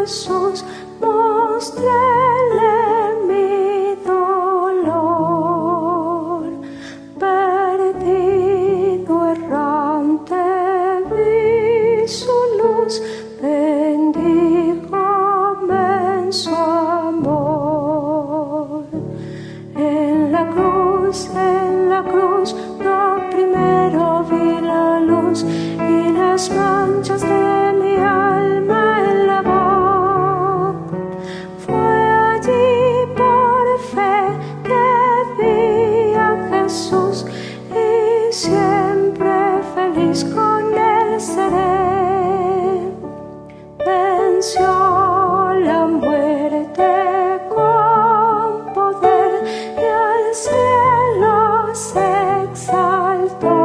Jesús, mostréle mi dolor. Perdido, errante, vi su luz, bendíjome en su amor. En la cruz, yo primero vi la luz y las manchas de mi alma él lavó. Fue allí por fe que vi a Jesús y siempre feliz con él seré. Venció la muerte con poder y al cielo se exaltó.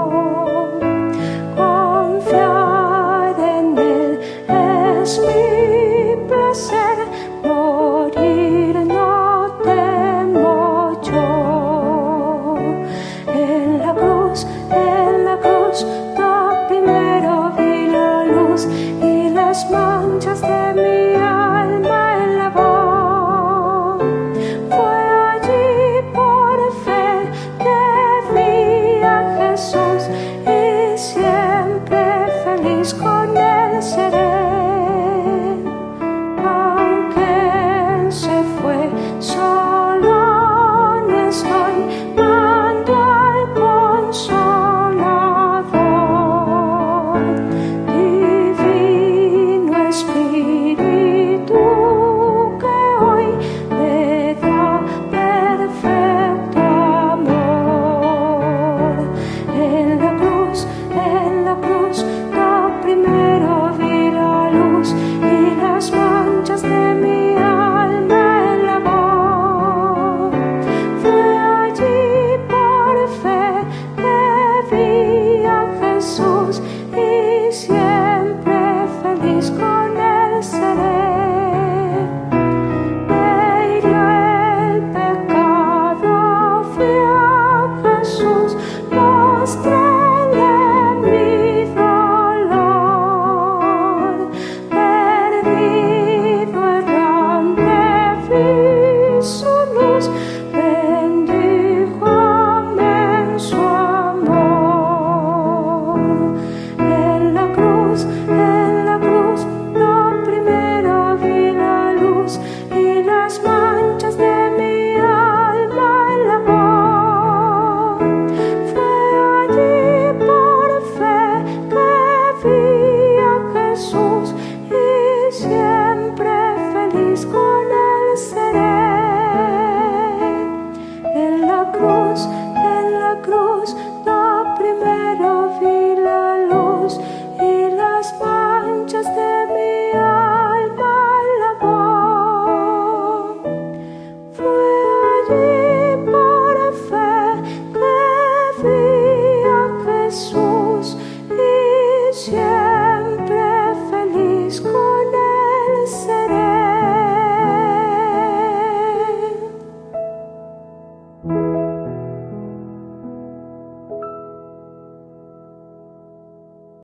Confiar en él es mi placer, morir no temo yo. En la cruz, yo primero vi la luz y las manchas de mi alma él lavó. Fue allí por fe que vi a Jesús y siempre feliz con él seré. Aunque él se fue, solo no estoy, mando al Consolador. Divino Espíritu que hoy me da perfecto amor. En la cruz, yo primero vi la luz y las manchas de mi alma él lavó. Fue allí por fe que vi a Jesús y siempre feliz con él